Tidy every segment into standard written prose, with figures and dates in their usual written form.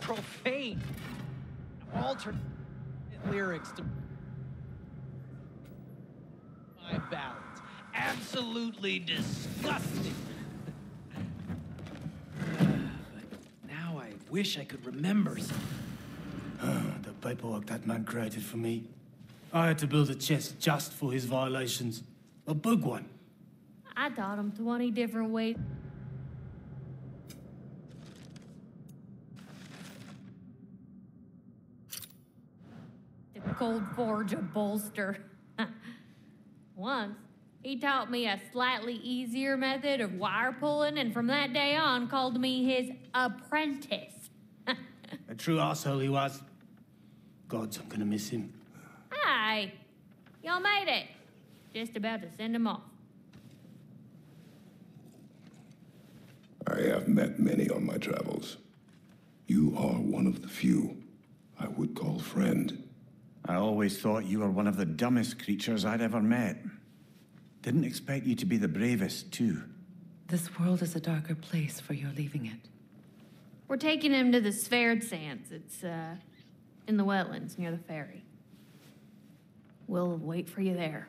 profane, alternate lyrics to my ballads. Absolutely disgusting. But now I wish I could remember something. The paperwork that man created for me. I had to build a chest just for his violations. A big one. I taught him 20 different ways to cold forge a bolster. Once, he taught me a slightly easier method of wire pulling, and from that day on called me his apprentice. A true asshole he was. Gods, I'm gonna miss him. Hi, y'all made it. Just about to send him off. I have met many on my travels. You are one of the few I would call friend. I always thought you were one of the dumbest creatures I'd ever met. Didn't expect you to be the bravest, too. This world is a darker place for your leaving it. We're taking him to the Sverd Sands. It's, in the wetlands near the ferry. We'll wait for you there.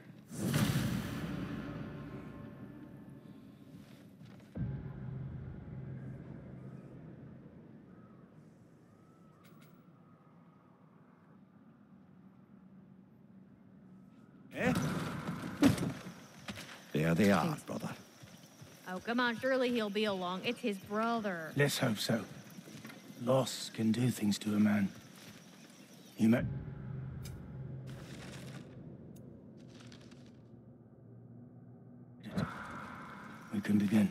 Eh? There they are, brother. Oh, come on, surely he'll be along. It's his brother. Let's hope so. Loss can do things to a man. You met... We can begin.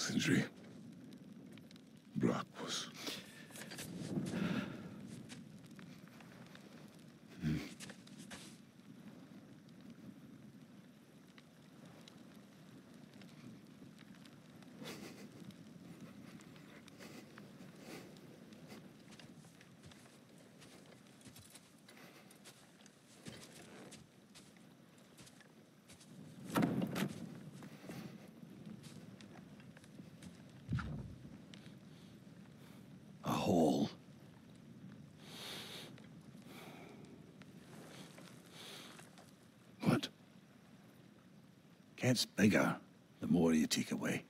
Sindri. Brock was... A hole. What? Gets bigger the more you take away.